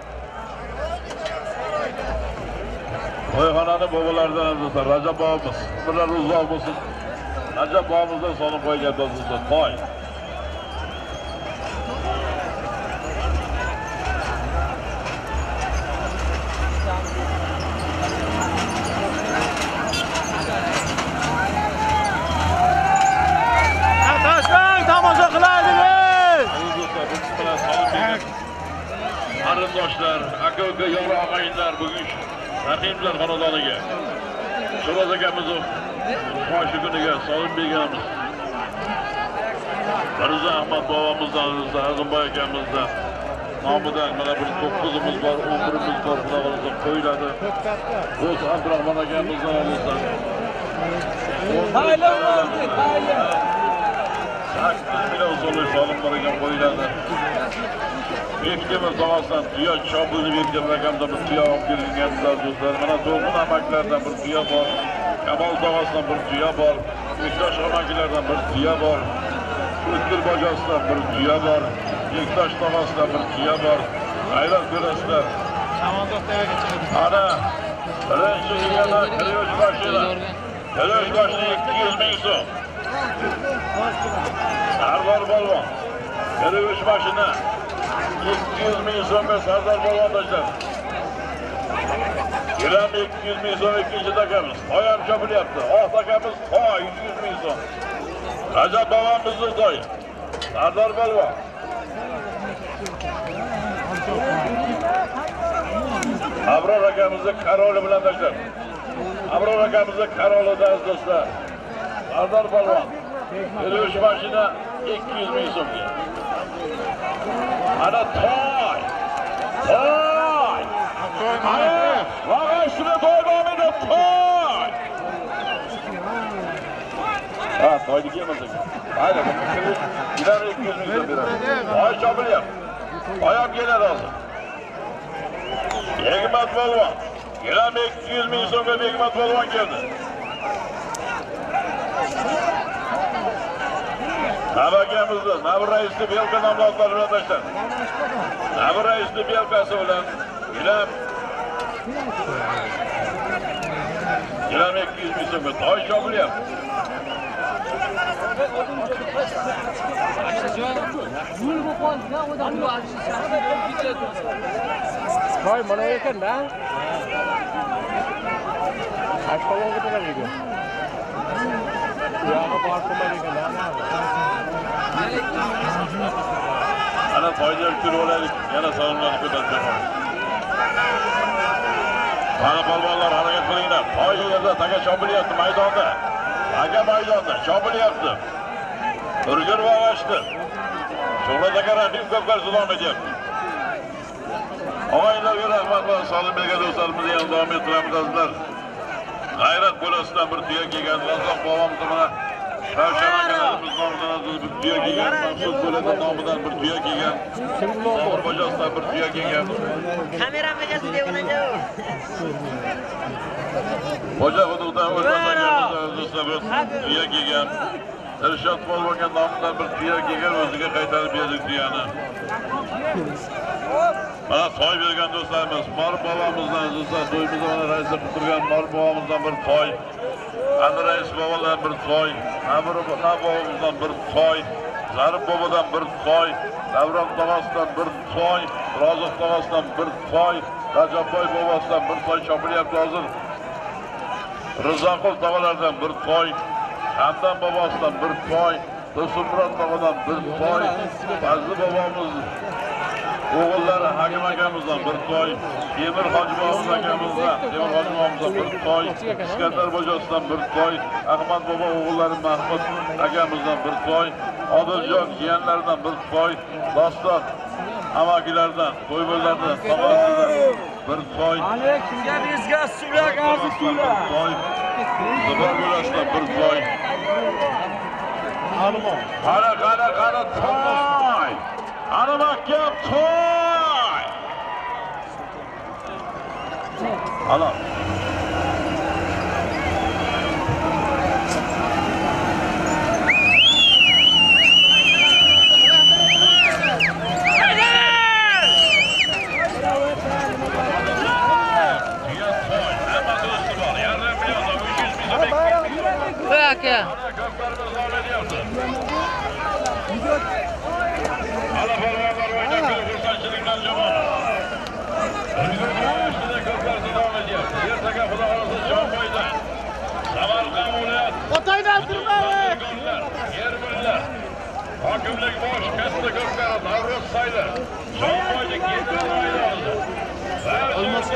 To'yxonani bobolardan azizlar, Rajab bobomiz, umrlar uzoq bo'lsin. Rajab bobomizdan solib qo'ygan azizlar, toy. Tashlang, tomosha qiladingiz. Qarindoshlar, aka-uka, yog'li og'aynilar bugun Rahimlar xonadoniga Sho'roz akamizni qo'shi kuniga so'lib berganmiz. Mirzo Ahmad bobomizdan, Azimboy akamizdan nomidan mana bir to'qqizimiz bor, o'n birimiz bor, xudo xolasa qo'yiladi. O'z Abdurahmon akamizdan olsan. Hayla bo'ldi, hayla. sakkiz million so'mlik so'lim ekan qo'yiladi. Bektemir tog'asidan tuya chopilib bergan rakamda bir tuya olib kelganlar do'stlar. Mana To'lqin amaklardan bir tuya bor. Kamol tog'asidan bir tuya bor. Bektosh amaklardan bir tuya bor. O'tkir bojasidan bir tuya bor. Bektosh tog'asidan bir tuya bor. G'ayrat ko'rasizlar. Ana birinchi ligada kirish mashina. Kirish mashina ikki yuz ming so'm. Sardor polvon. Kirish mashina ikki yuz ming so'mga Sardor polvon tashladi. Gilam ikki yuz ming so'm ikkinchi takamiz. Toy ham chopilyapti. Oq takamiz toy uch yuz ming so'm. Rajab bobomizni toyi. Sardor polvon. Abror akamizni Karoli bilan tashladi. Abror akamizni Karolida aziz do'stlar. Sardor polvon. Kirish mashina ikki yuz ming so'mga. Ana toy! Toy! Ana! Vag'a shuni toy bo'lmaydi, toy! Ha, toyni kelmasa. Haydi, bu kirish gilam ikki yuz ming so'm beradi. Toy chopilyapti. Toy ham keladi hozir. Begmat polvon. Gilam ikki yuz ming so'mga Begmat polvon keldi. Nabakamizni, Nabir raisni Belka nomli otlar bilan tashladi. Nabir raisni Belkasi bilan gilam gilam ikki yuz ming so'mga toy chopilyapti. Toy mana ekan-da. Ashqalonga tegadi. Yo'q, borib ekan-da. Ana toylar ko'rib olaylik, yana salomlarni ko'tarib. Mana polvonlar harakat qilinglar. Toy yerda taga chopilyapti maydonda. Taga maydonda chopilyapti. Burgir vag'ashdi. Sho'rva taka Rahim ko'pkar salom etyapti. Og'aylarga rahmat va salom bergan do'stlarimizni ham davom ettiramiz azizlar. G'ayrat bo'lasidan bir tuya kelgan Razzoq bobomiz mana Ravshan akalarimiz nomidan bir tuya kelgan, Maqsud bo'ladi nomidan bir tuya kelgan, Bobur bojasidan bir tuya kelgan. Kamera egasiga ulanajak. Xo'ja hududidan o'zbekistonga bir tuya kelgan. Irshod polvonga nomidan bir tuya kelgan, o'ziga qaytarib berdik tuyani. Mana toy bergan do'stlarimiz, Mor bobomizdan azizlar, to'yimizni mana rais qilib turgan Mor bobomizdan bir toy. Anvar rais bobodan bir toy, Amir bobomizdan bir toy, Zarib bobodan bir toy, Davron tog'asidan bir toy, Roziq tog'asidan bir toy, Rajabboy bobosidan bir toy chopilyapti hozir. Rızaqul tog'alardan bir to'y, Hamdam bobosidan bir to'y, To'sumurod tog'adan bir to'y, Fazli bobomiz o'g'illari Hakim akamizdan bir to'y, Temir Hojibobomiz akamizdan, Temir Hojibobomizdan bir to'y, Iskandar bojosidan bir to'y, Ahmad bobo o'g'illari Mahmud akamizdan bir to'y, Odiljon jiyanlaridan bir to'y, Doston amakilardan, to'ybo'ylardan, tog'asidan bir to'y. Ali kimga bezga suvlar qarzi suvlar. Zubar bo'lasdan bir to'y. Qara qara qara to'y. Ana mahkam to'y. Ana. Bırak ya. Ana parvarlar oynayıp fırsatçılıktan cevap. Üstüne köklerse devam ediyor. Yertaka Xudoxolasa Jonboyda. Samarqand viloyat. Otaydan turmay. Yerbirlar. Hokimlik bosh katta ko'klari Navro'z sayli. Jonboyda Yerbirlar maydonida. Olmaz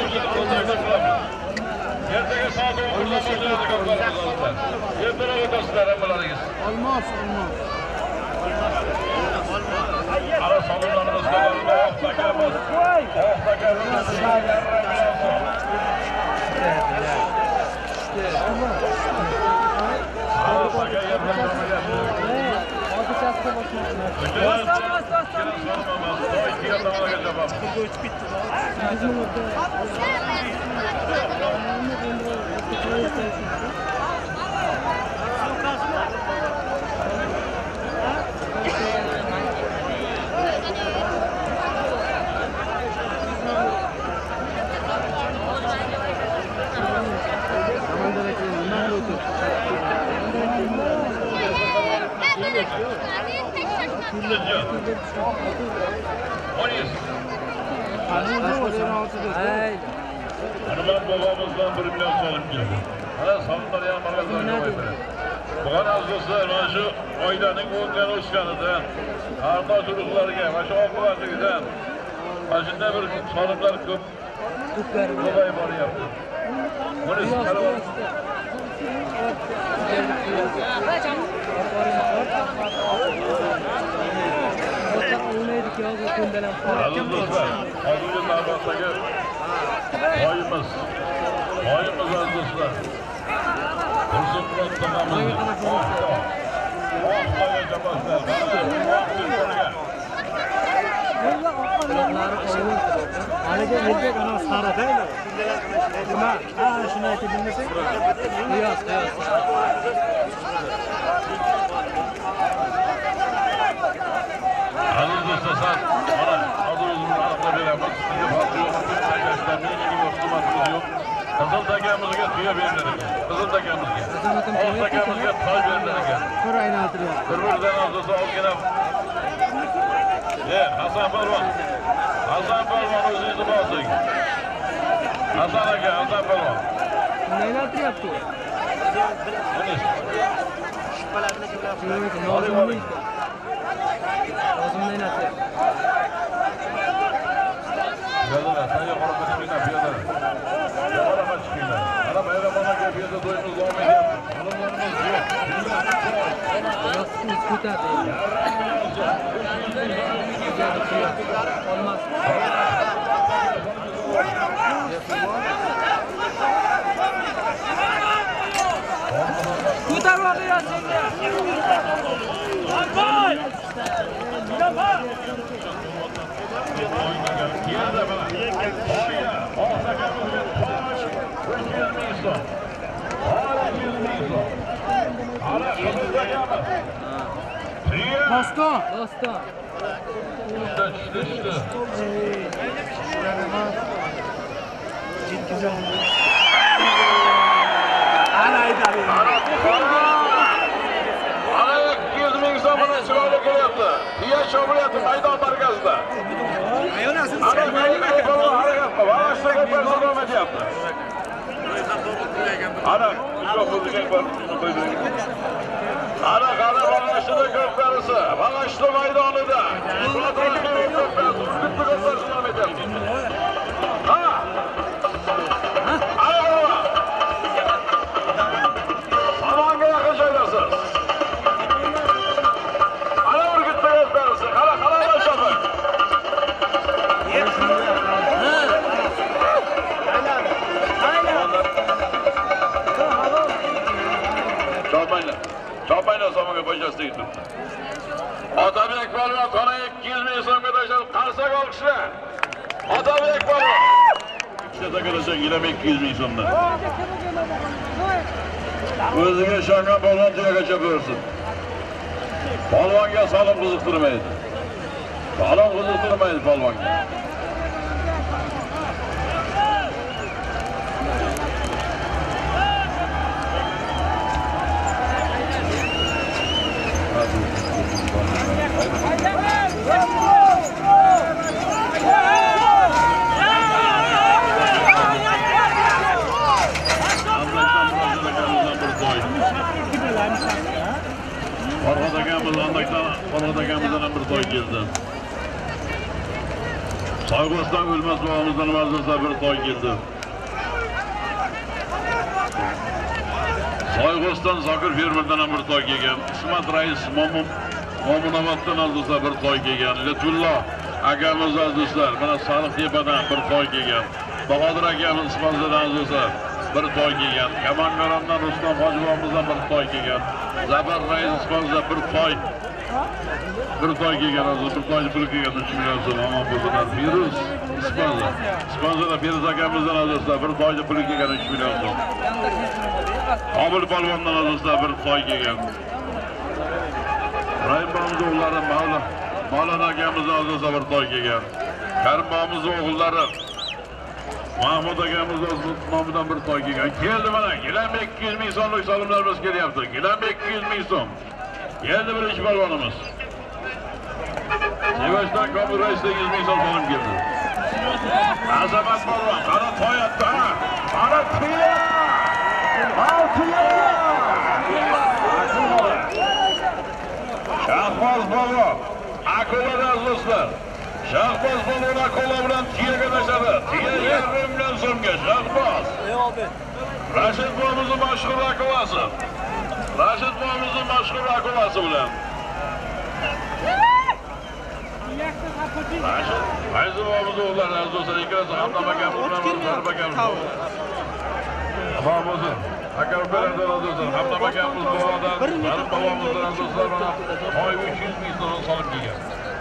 Ertaga soat o'nda boshlaydi ko'klarimiz. Yerbirlar o'tasizlar hammalaringiz. Olmaz, olmaz. Ara salonlarımız kadarında Ahtakamiz, Ahtakamiz, Hanımlar babamızdan bir milyon so'm keldi. Ana salonlar ham markazlarga qo'ydilar. Bugun azizlar mana shu oilaning o'ngan o'sganidan, qarindosh urug'larga, mana shu oqibatligidan mana shunday bir solimlar ko'p ko'payib boryapti. Buni qarab aziz do'stlar, hozirgi navbatdagi oyimiz, oyimiz aziz do'stlar. To'sumurod tog'amiz. Oqto'ga jaboslar. Haliga erkak ana saradaydi. Nima? Ha, shuni aytib bilmasang? Qiyos, qiyos. Aziz do'stlar, mana hozir o'zimizni aniqlab beramiz. Sizga farqi yo'q, tanlashlar, mening hukumatimiz yo'q. Qizil takamizga tuya berilar ekan. Qizil takamizga. Oq takamizga toy berilar ekan. Bir aylantiryapti. Bir-biridan aziz ozgina. Ye, Hasan Polvon. Hasan Polvon o'zingizni bosing. Hasan aka, Hasan Polvon. Nima aylantiryapti? Nozimni. Nozimni aylantiryapti. Piyodalar, tayyor qolib ketibinglar, piyodalar. Yomon chiqinglar. Mana bayramonaga piyoda to'yimiz davom etyapti. Xonimlarimiz yo'q. Yo'qsiz ko'tardi. Olmaz. Ko'tarib olayotsizlar. Olmaz. Yerda mana. Oya, Oqtakamizga tosh uch yuz ming so'm. uch yuz ming so'm. Ana qiziltakamiz. Doston, doston. Tushdi, tushdi, tushdi. Ana aytadi. Ana ikki yuz ming so'm bilan chiroyli kelyapti. Tiya shogiryapti maydon markazida. Ana maydonga harakat qilib, ana shu davom etyapti. Ana Ana qara Bag'ashli ko'klarisi, Bag'ashli maydonida. Murodxonning ko'klarisi bitta ko'klar davom etyapti. Ha! Ayol! Salonga yaqin joylasiz. Ana urgutda ko'klarisi, qara qara boshqa. Çapayla, çapayla zamanı başlasıydı. Atabek Balvan sana ikki yuz ming so'm arkadaşlar, qarsak olqishlar. Atabek Balvan. İşte arkadaşlar yine ikki yuz ming so'mdan. O'ziga ishongan Balvan tuyogacha bo'lsin. Balvonga salom qiziqtirmaydi. Salom qiziqtirmaydi Balvonga. Farhad akamız andaktan, Farhad akamızdan bir toy geldi. Saygıstan Ölmez babamızdan vazirsa bir toy geldi. Saygıstan Zakir Firmir'den bir toy gelgen. İsmat Reis Momun Momunavat'tan azizsa bir toy gelgen. Lütfullah akamız azizlar. Bana Sağlık Tepe'den bir toy gelgen. Bahadır akamız İsmat'dan azizsa bir toy gelgen. Kamangaran'dan Rustam Hacıvamızdan bir toy gelgen. Zafer Reis İsmat'da bir toy. Bir toy gelgen azizlar. Bir toy pul gelgen. üç milyon so'm aman bo'lsinlar. Virus İsmat'da. İsmat'da Virus akamızdan azizsa bir toy pul gelgen üç milyon so'm. Abul Palvondan azizlar bir toy gelgen. Rahim babamızın oğulları Mağla, Mağlan akamızdan azizlar bir toy gelgen. Karim babamızın oğulları Mahmud akamızdan Mahmud'dan bir toy gelgen. Geldi bana, gelen ikki yuz ming so'mlik salımlarımız kelyapti. Gelen ikki yuz ming so'm. Geldi bir iş balvonimiz. Sevaş'tan Komil Reis'ten yuz ming so'm salım geldi. Azamat balvon, qara toy attı ha. Qara tuya! Altıya! Şahbaz balvon, akıllı razıslar. Şahbaz balvon akıllı bilen tiyaga taşladı. Tiya yarım milyon so'mga Şahbaz. Raşid babamızın meşhur akıllası. Raşid babamızın meşhur akıllası bilen. Raşid, Fayzi babamızın oğulları razı olsun. İkilası Hamdan bakamız bilen Zarif bakamız. Babamızın. Akar Beler'den razı olsun. Hamdan bakamız babadan, Zarif babamızdan razı olsun. Ay üç yüz ming so'm salıp giygen.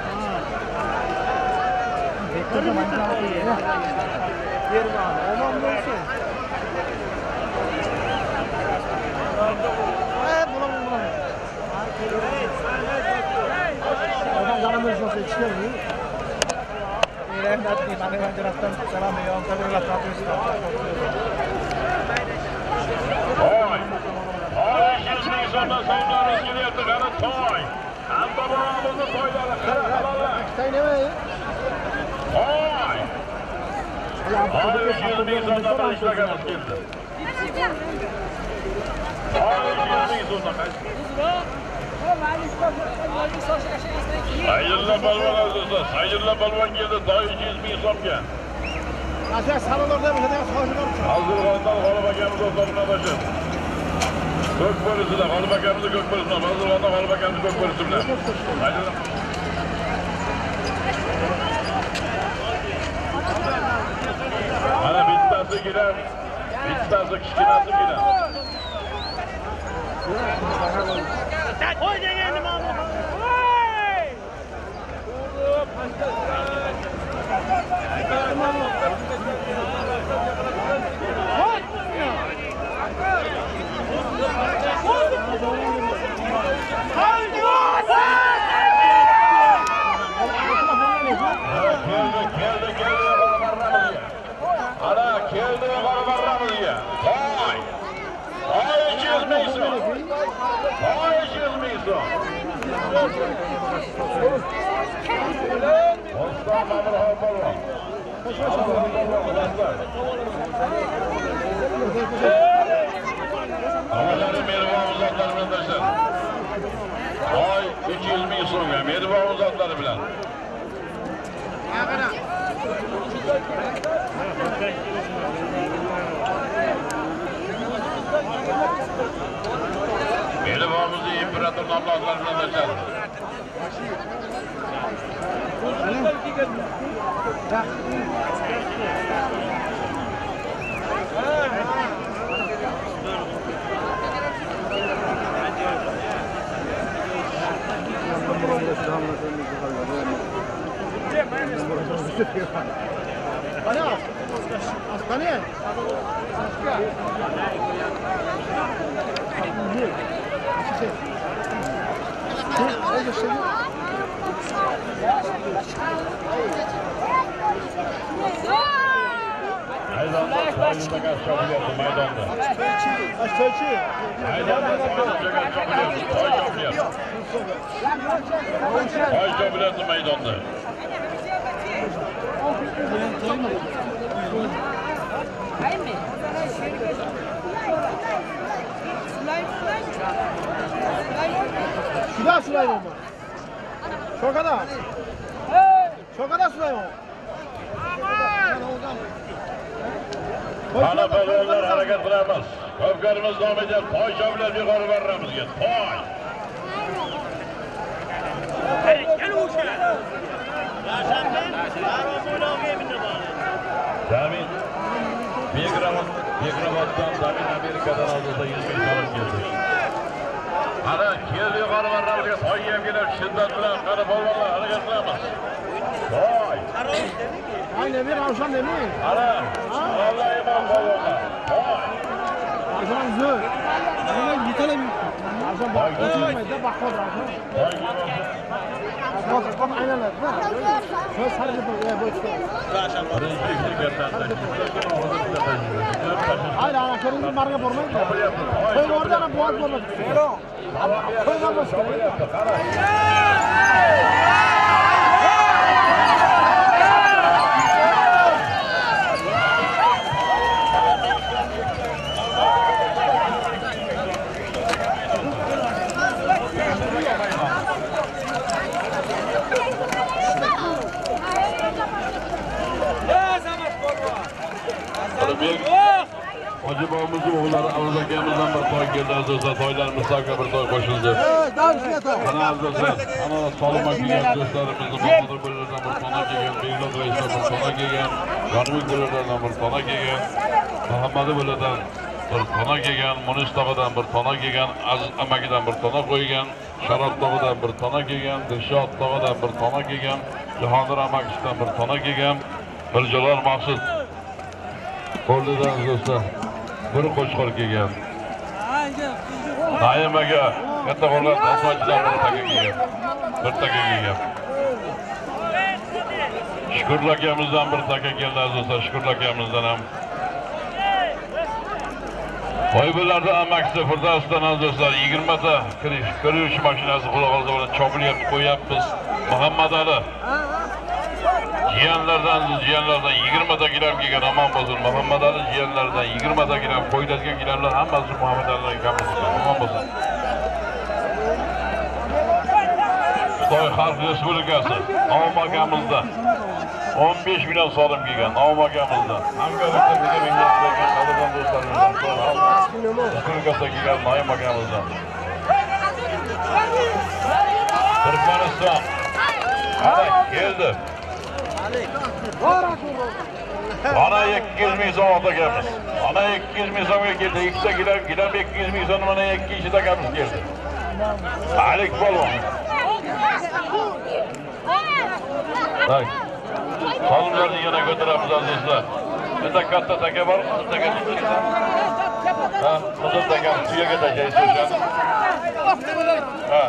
Toy! Toy üç yüz ming so'mdan so'mlarimiz kelyapti, qani toy! Hamda babamızın toylari, qara halolar! Toy! Toy üç yüz ming so'mdan bir ishlagamiz keldi. Toy üç yüz ming so'mdan qaysi? Sayırla balvon azizlar, sayırla balvon geldi, toy üç yüz ming so'mga. Hazırlandan G'olib akamiz o'rtog'ina başı. Ko'k polislar, G'olib akamizni ko'k polislar, Hazırlandan G'olib akamizni ko'k polisi bilan. Mana bittasi gider, bittasi kichkinasi gider. Qo'y degan nima bu? Ana keldi ve barabarramız ya. Toy! Toy üç yüz ming so'm. Toy üç yüz ming so'm. Osman Mamurxon balvon. Elifamızı imparator namlatlarından açalım. Maydonda soyunma kaç çok yaptı maydonda. Maydonda soyunma kaç çok yaptı. Soy çok yaptı. Soy çok yaptı maydonda. Şurada Süleyman mı? Şu kadar. Şu kadar Süleyman. Bana balonlar hareket kılamaz. Köpkerimiz devam edecek. Toy çöpler bir karı varramız git. Toy. Gel uçak. David. Bir kravat, bir kravattan David Amerika'dan aldıysa yüz bin dolar geldi. Ana keldi karı varramız git. Toy yem gelip şiddet bilen karı balonlar hareket kılamaz. Toy. Aynı bir avşam değil mi? Ana. Vallahi imam balonlar. Toy. Avşam zor. Ama yitele mi? Avşam bak. Oturmaydı da bak oldu avşam. Toy gibi olsun. Bak bak aynen öyle. Söz hareket ediyor. Bu işte. Hayır ana körün marga formayı. Koy orada ana boğaz formayı. Koy formayı. Hacı babamızın oğulları Avruzakiyanımızdan bir toy geldi azırsa toylarımız sakla bir toy koşuldu. Ana azırsa, ana salma giyen dostlarımızı Mahmut'u bölürden bir tona giyen, Beylat Reis'e bir tona giyen, Yanmik bölürden bir tona giyen, Muhammed'i bölürden bir tona giyen, Munis Dağı'dan bir tona giyen, Aziz Amaki'den bir tona koygen, Şarap Dağı'dan bir tona giyen, Dilşat Dağı'dan bir tona giyen, Cihanır Amakis'ten bir tona giyen, Bircalar Maksud Korlu'dan dostlar. Bir qo'shqor kelgan. Naim aka, katta qo'rg'on tasmachidan bir taka kelgan. Bir taka kelgan. Shukur akamizdan bir taka keldi azizlar, Shukur akamizdan ham. Qo'ybilarda amaksi Firdavsdan azizlar yigirma ta kirish, kirish mashinasi quloq oldi bilan chopilyap qo'yapmiz. Muhammad Ali. Jiyanlardan, jiyanlardan yigirma ta gilam kelgan aman bo'lsin. Muhammad Ali jiyanlardan yigirma ta gilam qo'yiladigan gilamlar hammasi Muhammad Alidan kamisi. Aman bo'lsin. Xitoy Xalq Respublikasi Avmagamizda o'n besh million so'm kelgan Avmagamizda. Hamkorlikda bizga minglab bergan qadrdon do'stlarimizdan Respublikasiga kelgan Avmagamizdan. Turkmaniston ana keldi. Ana ikki yuz ming so'm otagamiz. Ana ikki yuz ming so'mga keldi. Ikkita gilam, gilam ikki yuz ming so'm mana ikkinchi takamiz keldi. Alik polvon. Bak. So'mlarni yana ko'taramiz azizlar. Bitta katta taka bor, taka chiqdi. Ha, qizil takam tuyaga tashlaysiz o'shani. Ha.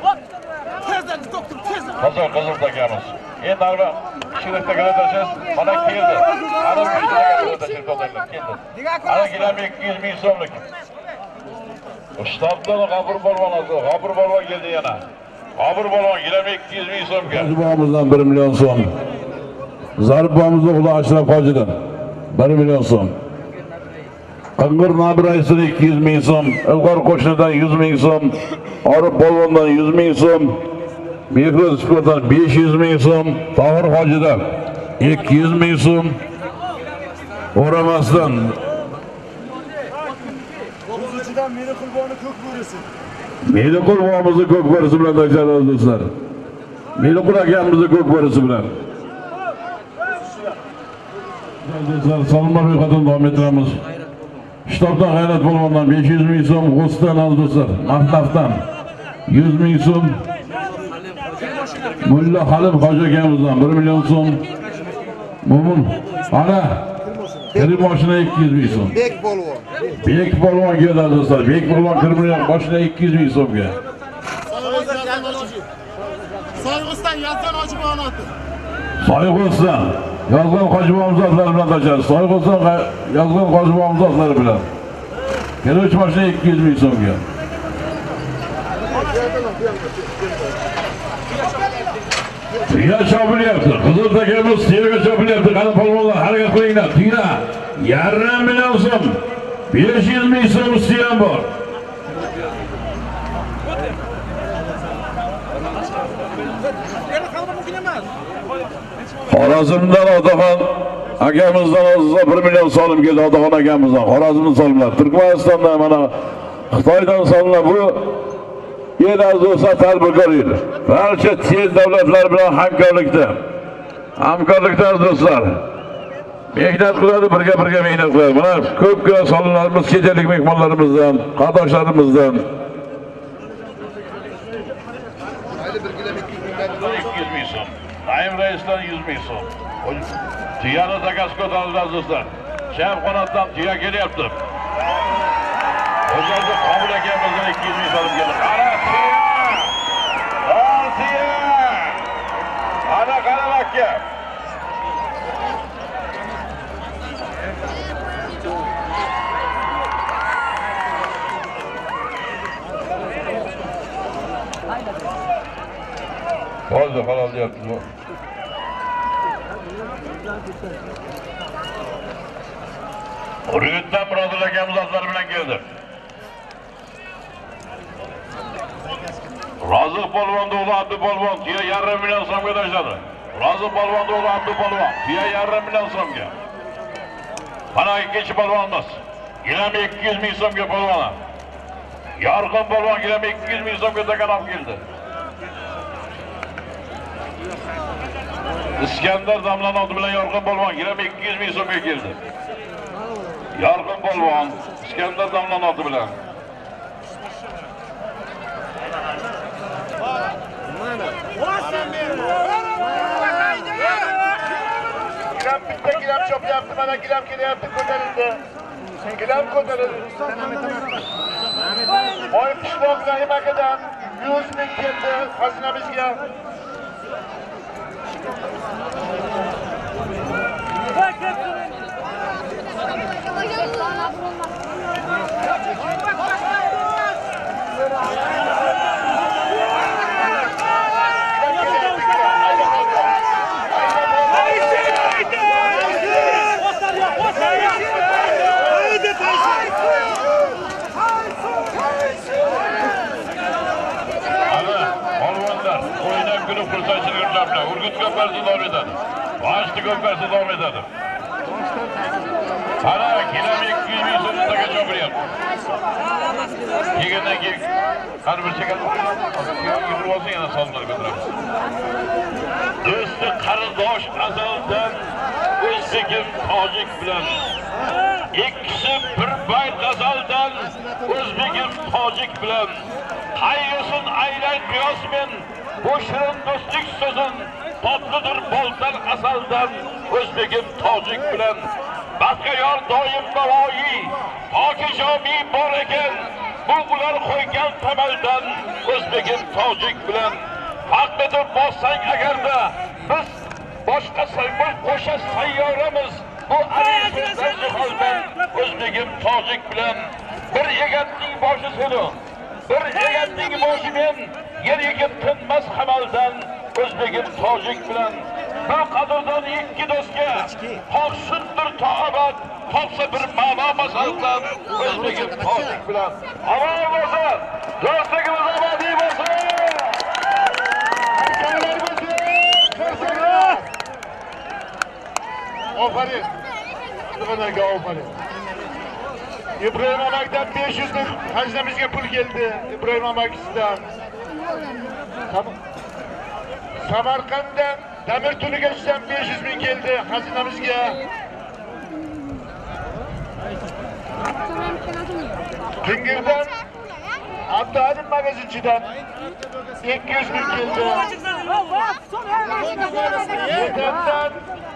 Qizil, qizil takamiz. Endi arba kichikroq takalar tashlaysiz. Mana keldi. Ana uchta takalar tashlaysiz to'g'rilab keldi. Ana gilam ikki yuz ming so'mlik. Shtabdan G'afur polvon o'zi, G'afur polvon keldi yana. G'afur polvon gilam ikki yuz ming so'mga. Zarbomizdan bir million so'm. Zarbomizning o'g'li Ashraf Hojidan bir million so'm. Qing'ir Nabi raisidan ikki yuz ming so'm, Ilg'or qo'shnidan yuz ming so'm, Orif polvondan yuz ming so'm, Bekro'z sportdan besh yuz ming so'm, Tohir Hojidan ikki yuz ming so'm o'ramasdan O'zichidan meni qurboni ko'k bo'risin. meni qurbonimizni ko'k bo'risi bilan aziz do'stlar. Meni qul akamizni ko'k bo'risi bilan. Do'stlar, salomlar ro'yxatini davom ettiramiz. Shtobdan G'ayrat polvondan besh yuz ming so'm, G'ustdan aziz do'stlar, Mahtafdan yuz ming so'm, Mulla Halim hoji akamizdan bir million so'm, Mo'min ana Kirim boshina ikki yuz ming so'm. Bek polvon. Bek polvon keldi do'stlar. Bek polvon kirim boshina ikki yuz ming so'mga. Soyg'iston Yazdan hoji bonoti. Soyg'iston Yazgan hoji bomzodlar bilan tashamiz. Soyg'iston Yazgan hoji bomzodlari bilan. Keluvchi boshina ikki yuz ming so'mga. Tuya chopilyapti. Qizil takamiz tuyaga chopilyapti. Qani polvonlar harakat qilinglar. Tuya yarim million so'm. besh yuz ming so'm ustidan bor. Xorazmdan Otaxon akamizdan o'ziga bir million so'm keldi. Otaxon akamizdan Xorazmdan so'mlar. Turkmanistondan mana Xitoydan so'mlar bu yer azosa tadbirkor edi. Barcha chet davlatlar bilan hamkorlikda. Hamkorlikda do'stlar. Mehnat qiladi, birga birga mehnat qiladi. Mana ko'pgina sonlarimiz kechalik mehmonlarimizdan, qardoshlarimizdan ikki yuz ming so'm. Naim raisdan yuz ming so'm. Tuyani takas ko'tarildi do'stlar. Chap qanotdan tuya kelyapti. O'zlarda Qobul akamizdan ikki yuz ming so'm keldi. Qara tuya! Qara tuya! Ana qara makka. Oldu halal yaptım. Rüyütten Muradul akamiz atları bilen geldi. Razı polvon oğlu Abdü polvon diye yarım milyon so'mga tashladi. Razı polvon oğlu Abdü polvon diye yarım milyon so'mga. Bana ikkinchi polvonimiz. Yine ikki yuz ming so'mga polvona. Yorqin polvon yine ikki yuz ming so'mga takanab keldi. İskender Damlanoldi bilan Yorqin polvon yine ikki yuz ming so'mga keldi. Yorqin polvon İskender Damlanoldi bilan Gilam bitta gilam chopyapti, mana gilam kelyapti, ko'tarildi. Gilam ko'tarildi. Boy qishloq Rahimakadan yuz ming keldi xazinamizga. Urgut köprüsü devam eder. Başlı köprüsü devam eder. Ana kilem ikki yuz ming so'm taga chopiryapti. Yegandan keyin har bir chekadi. Yurib olsa yana sonlarga ko'taramiz. Do'sti qarindosh azaldan o'zbegim tojik bilan ikkisi bir bayt g'azaldan o'zbegim tojik bilan qayyosin aylan qiyos men bu shirin do'stlik so'zin tatlıdır boldan asaldan o'zbegim tojik bilan Başka yor doim navoiy pokijomi bor ekan bu ular qo'ygan tamaldan o'zbegim tojik bilan haqni deb bossang agarda biz boshqa saymol qo'sha sayyoramiz bu alisizlar jiholdan o'zbegim tojik bilan bir egatning boshi seni bir egatning boshi men yer yigit tinmas hamaldan o'zbegim tojik bilan bir qadrdan ikki do'stga hoqsindir toabat topsa bir ma'no masaldan o'zbegim tojik bilan omon bo'lsin do'stligimiz abadiy bo'lsin. Aferin. Nurganaga aferin. İbrahim Amak'tan besh yuz ming hazinamizga pul geldi. İbrahim Amak'dan. Samarqanddan Damir Tuligachidan besh yuz ming geldi hazinamizga. Kingirdan Abduhalim magazinchidan ikki yuz ming keldi. Yetandan